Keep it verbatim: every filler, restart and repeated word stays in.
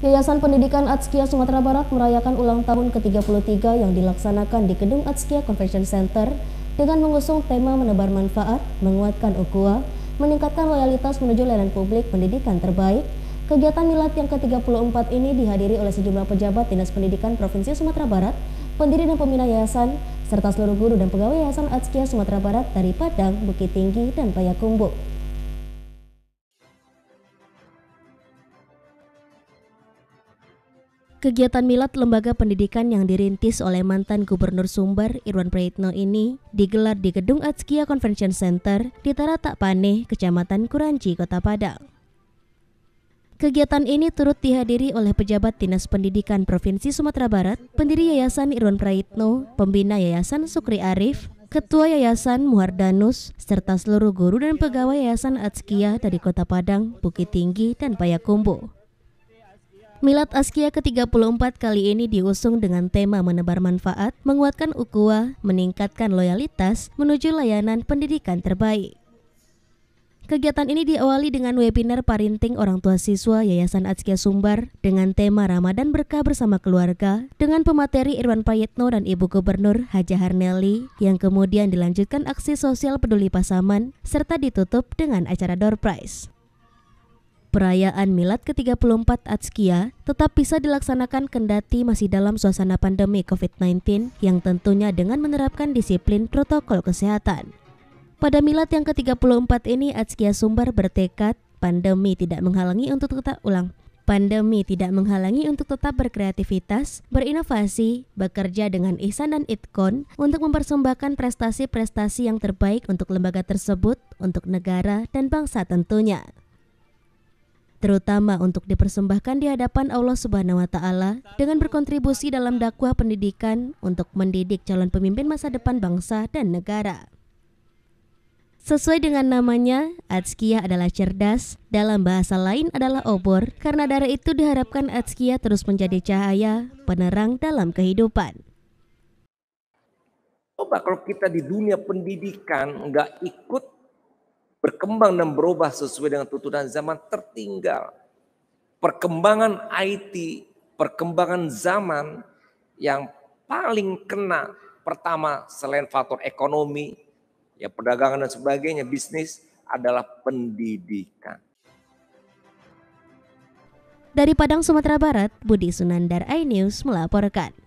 Yayasan Pendidikan Atskia Sumatera Barat merayakan ulang tahun ke tiga puluh tiga yang dilaksanakan di Gedung Atskia Convention Center dengan mengusung tema menebar manfaat, menguatkan ukhuwah, meningkatkan loyalitas menuju layanan publik pendidikan terbaik. Kegiatan milad yang ke tiga puluh empat ini dihadiri oleh sejumlah pejabat Dinas Pendidikan Provinsi Sumatera Barat, pendiri dan pembina yayasan, serta seluruh guru dan pegawai Yayasan Atskia Sumatera Barat dari Padang, Bukit Tinggi, dan Payakumbuh. Kegiatan milad lembaga pendidikan yang dirintis oleh mantan Gubernur Sumbar Irwan Prayitno ini digelar di Gedung Atskia Convention Center di Taratak Paneh, Kecamatan Kuranci, Kota Padang. Kegiatan ini turut dihadiri oleh pejabat Dinas Pendidikan Provinsi Sumatera Barat, pendiri Yayasan Irwan Prayitno, pembina Yayasan Sukri Arif, Ketua Yayasan Muhardanus, serta seluruh guru dan pegawai Yayasan Atskia dari Kota Padang, Bukit Tinggi, dan Payakumbuh. Milad Atskia ke tiga puluh empat kali ini diusung dengan tema menebar manfaat, menguatkan ukhuwah, meningkatkan loyalitas menuju layanan pendidikan terbaik. Kegiatan ini diawali dengan webinar parenting orang tua siswa Yayasan Atskia Sumbar dengan tema Ramadan Berkah Bersama Keluarga dengan pemateri Irwan Prayitno dan Ibu Gubernur Hajah Harneli yang kemudian dilanjutkan aksi sosial peduli Pasaman serta ditutup dengan acara door prize. Perayaan milad ke tiga puluh empat Atskia tetap bisa dilaksanakan kendati masih dalam suasana pandemi covid sembilan belas yang tentunya dengan menerapkan disiplin protokol kesehatan. Pada milad yang ke tiga puluh empat ini Atskia Sumbar bertekad pandemi tidak menghalangi untuk tetap ulang. Pandemi tidak menghalangi untuk tetap berkreativitas, berinovasi, bekerja dengan ihsan dan itkon untuk mempersembahkan prestasi-prestasi yang terbaik untuk lembaga tersebut, untuk negara dan bangsa tentunya. Terutama untuk dipersembahkan di hadapan Allah Subhanahu wa Ta'ala dengan berkontribusi dalam dakwah pendidikan untuk mendidik calon pemimpin masa depan bangsa dan negara. Sesuai dengan namanya, Atskia adalah cerdas, dalam bahasa lain adalah obor, karena dari itu diharapkan Atskia terus menjadi cahaya, penerang dalam kehidupan. Coba kalau kita di dunia pendidikan nggak ikut berkembang dan berubah sesuai dengan tuntutan zaman, tertinggal. Perkembangan I T, perkembangan zaman yang paling kena pertama selain faktor ekonomi, ya perdagangan dan sebagainya, bisnis adalah pendidikan. Dari Padang, Sumatera Barat, Budi Sunandar, iNews melaporkan.